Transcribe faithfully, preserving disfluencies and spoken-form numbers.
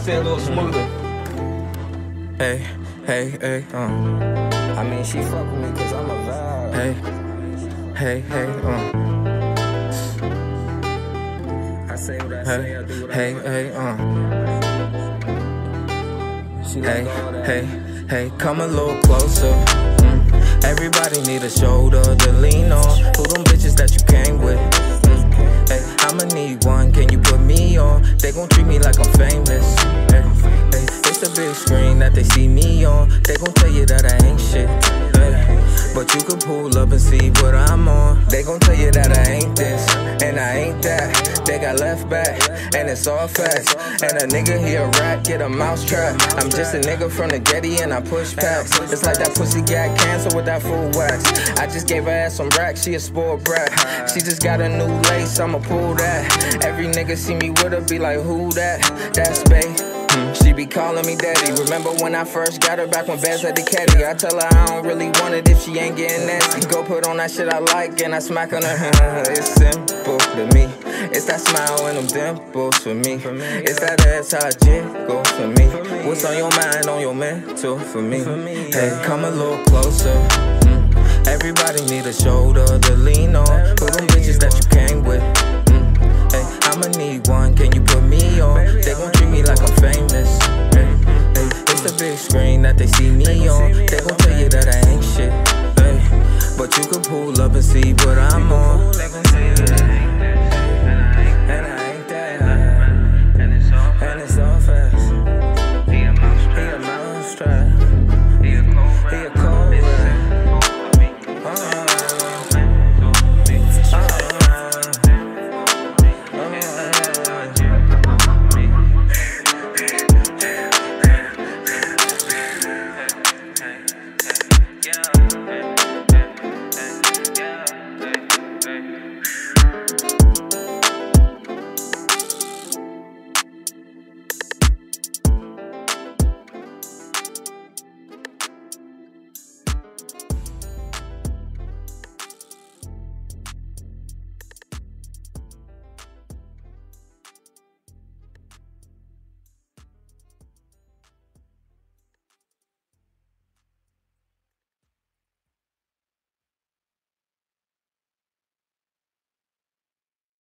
say a little smoother. Hey, hey, hey, uh. I mean, she fuck with me cause I'm a vibe. Hey, hey, hey, uh. I say what I Hey, say, I do what hey, I want. hey, uh. She Hey, like all that. hey, hey, come a little closer. Mm. Everybody need a shoulder to lean on. Who them bitches that you came with? Mm. Hey, I'ma need one, can you put me on? They gon' treat me like I'm famous. Hey, hey, it's a big screen that they see me on. They gon' tell you that I ain't shit. Hey, but you can pull up and see what I'm on. They gon' tell you that I ain't this, and I ain't that. They got left back, and it's all facts. And a nigga here a rat, get a mouse trap. I'm just a nigga from the Getty and I push packs. It's like that pussy got cancer with that full wax. I just gave her ass some racks, she a spoiled brat. She just got a new lace, I'ma pull that. Every nigga see me with her, be like, who that? That's bae. She be calling me daddy. Remember when I first got her back when Bez had the caddy? I tell her I don't really want it if she ain't getting nasty. Go put on that shit I like and I smack on her. It's simple to me. It's that smile and them dimples for me. It's that ass how I jiggle for me. What's on your mind, on your mental for me? Hey, come a little closer. Mm. Everybody need a shoulder to lean on. Who them bitches that you came with? Mm. Hey, I'ma need one, can you put me on? They gon' treat me like I'm famous. Hey, hey, it's the big screen that they see me on. They gon' tell you that I ain't shit. Hey, but you can pull up and see what I'm on.